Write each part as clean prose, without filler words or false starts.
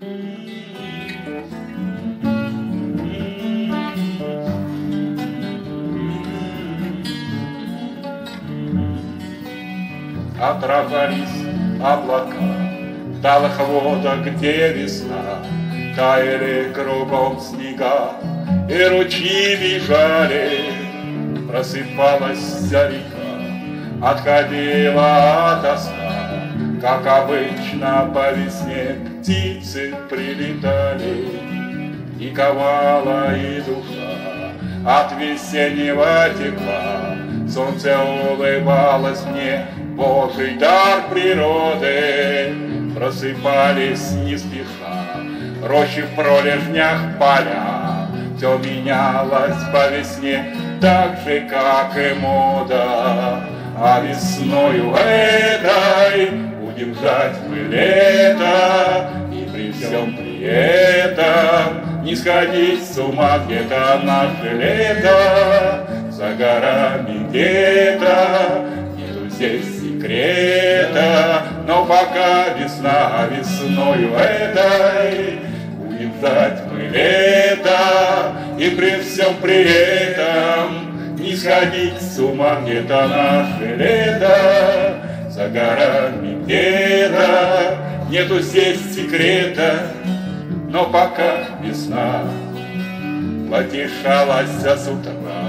Оторвались облака в талых водах, где весна, таяли кругом снега, и ручьи бежали. Просыпалась река, отходила ото сна, как обычно по весне птицы прилетали. И ковала и душа от весеннего тепла, солнце улыбалось мне, Божий дар природы. Просыпались не спеша рощи в пролежнях поля, все менялось по весне, так же, как и мода. А весною этой будем ждать мы лето, и при всем при этом не сходить с ума, где-то наше лето за горами где-то. Нету здесь секрета, но пока весна, а весною этой будем ждать мы лето, и при всем при этом не сходить с ума, где-то наше лето за горами где-то. Нету здесь секрета, но пока весна. Потешалась с утра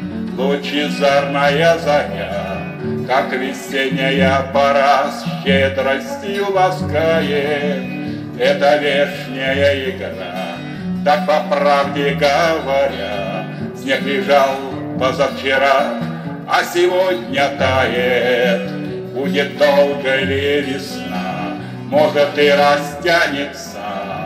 лучезарная заря, как весенняя пора с щедростью ласкает. Это вешняя игра, так по правде говоря, снег лежал позавчера, а сегодня тает. Будет долго ли весна, может и растянется,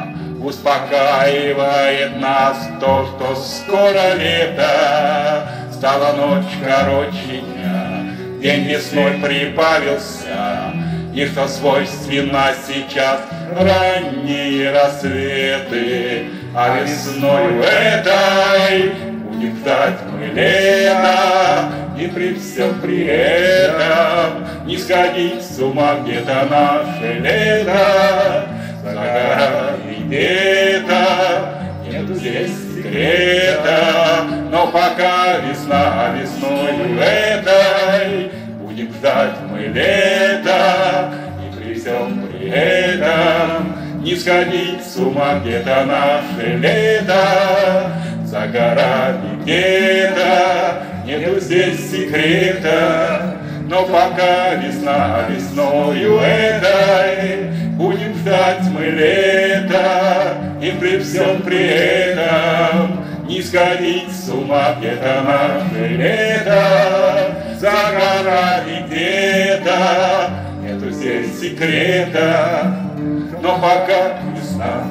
успокаивает нас то, что скоро лето. Стала ночь короче дня, день весной прибавился, и что свойственно сейчас ранние рассветы. А весною этой будем ждать мы лета, и при всем при этом не сходить с ума, где-то наше лето за горами где-то. Нету здесь секрета, но пока весна, а весною этой будем ждать мы лета, и при всем при этом не сходить с ума, где-то наше лето за горами где-то. Нету здесь секрета, но пока весна, а весною этой будем ждать мы лета, и при всем при этом не сходить с ума, где-то наше лето за горами где-то. Нету здесь секрета, но пока весна.